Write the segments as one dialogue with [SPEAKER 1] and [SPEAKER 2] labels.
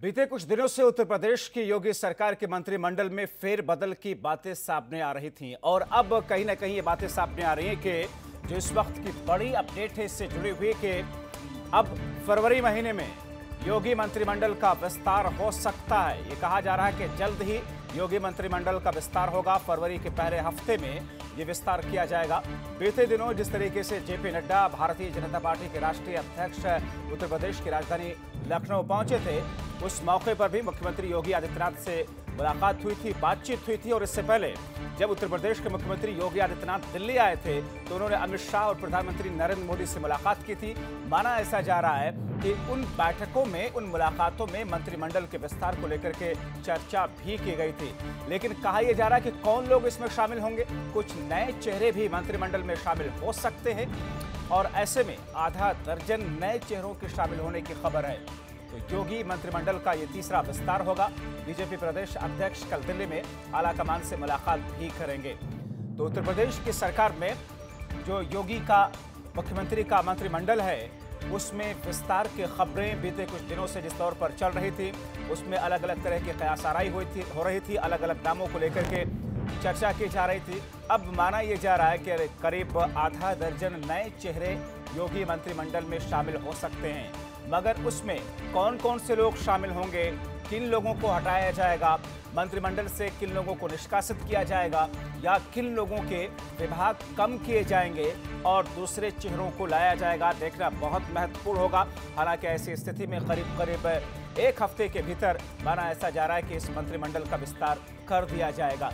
[SPEAKER 1] बीते कुछ दिनों से उत्तर प्रदेश की योगी सरकार के मंत्रिमंडल में फेरबदल की बातें सामने आ रही थीं और अब कहीं ना कहीं ये बातें सामने आ रही हैं कि जो इस वक्त की बड़ी अपडेट है इससे जुड़ी हुई कि अब फरवरी महीने में योगी मंत्रिमंडल का विस्तार हो सकता है। ये कहा जा रहा है कि जल्द ही योगी मंत्रिमंडल का विस्तार होगा। फरवरी के पहले हफ्ते में ये विस्तार किया जाएगा। बीते दिनों जिस तरीके से जेपी नड्डा भारतीय जनता पार्टी के राष्ट्रीय अध्यक्ष उत्तर प्रदेश की राजधानी लखनऊ पहुंचे थे, उस मौके पर भी मुख्यमंत्री योगी आदित्यनाथ से मुलाकात हुई थी, बातचीत हुई थी। और इससे पहले जब उत्तर प्रदेश के मुख्यमंत्री योगी आदित्यनाथ दिल्ली आए थे तो उन्होंने अमित शाह और प्रधानमंत्री नरेंद्र मोदी से मुलाकात की थी। माना ऐसा जा रहा है कि उन बैठकों में, उन मुलाकातों में मंत्रिमंडल के विस्तार को लेकर के चर्चा भी की गई थी। लेकिन कहा यह जा रहा है कि कौन लोग इसमें शामिल होंगे। कुछ नए चेहरे भी मंत्रिमंडल में शामिल हो सकते हैं और ऐसे में आधा दर्जन नए चेहरों के शामिल होने की खबर है। तो योगी मंत्रिमंडल का ये तीसरा विस्तार होगा। बीजेपी प्रदेश अध्यक्ष कल दिल्ली में आलाकमान से मुलाकात भी करेंगे। तो उत्तर प्रदेश की सरकार में जो योगी का मुख्यमंत्री का मंत्रिमंडल है उसमें विस्तार की खबरें बीते कुछ दिनों से जिस तौर पर चल रही थी उसमें अलग अलग तरह की कयासाराई हो रही थी, अलग अलग नामों को लेकर के चर्चा की जा रही थी। अब माना यह जा रहा है कि करीब आधा दर्जन नए चेहरे योगी मंत्रिमंडल में शामिल हो सकते हैं, मगर उसमें कौन कौन से लोग शामिल होंगे, किन लोगों को हटाया जाएगा, मंत्रिमंडल से किन लोगों को निष्कासित किया जाएगा या किन लोगों के विभाग कम किए जाएंगे और दूसरे चेहरों को लाया जाएगा, देखना बहुत महत्वपूर्ण होगा। हालांकि ऐसी स्थिति में करीब करीब एक हफ्ते के भीतर माना ऐसा जा रहा है कि इस मंत्रिमंडल का विस्तार कर दिया जाएगा।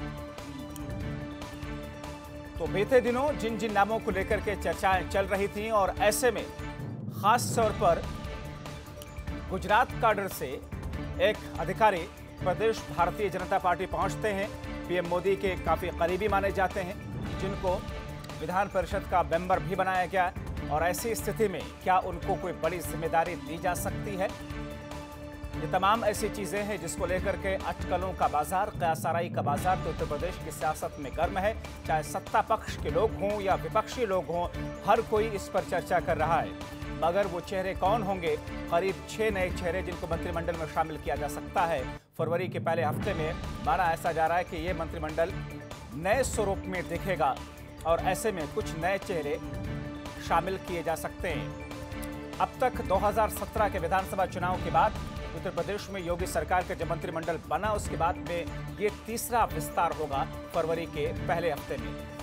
[SPEAKER 1] तो बीते दिनों जिन जिन नामों को लेकर के चर्चाएं चल रही थी और ऐसे में खास तौर पर गुजरात काडर से एक अधिकारी प्रदेश भारतीय जनता पार्टी पहुंचते हैं, पीएम मोदी के काफी करीबी माने जाते हैं, जिनको विधान परिषद का मेंबर भी बनाया गया। और ऐसी स्थिति में क्या उनको कोई बड़ी जिम्मेदारी दी जा सकती है? ये तमाम ऐसी चीजें हैं जिसको लेकर के अटकलों का बाजार, कयासाराई का बाजार तो उत्तर प्रदेश की सियासत में गर्म है। चाहे सत्ता पक्ष के लोग हों या विपक्षी लोग हों, हर कोई इस पर चर्चा कर रहा है। मगर वो चेहरे कौन होंगे? करीब 6 नए चेहरे जिनको मंत्रिमंडल में शामिल किया जा सकता है फरवरी के पहले हफ्ते में। माना ऐसा जा रहा है कि ये मंत्रिमंडल नए स्वरूप में दिखेगा और ऐसे में कुछ नए चेहरे शामिल किए जा सकते हैं। अब तक 2017 के विधानसभा चुनाव के बाद उत्तर प्रदेश में योगी सरकार का जब मंत्रिमंडल बना उसके बाद में ये तीसरा विस्तार होगा फरवरी के पहले हफ्ते में।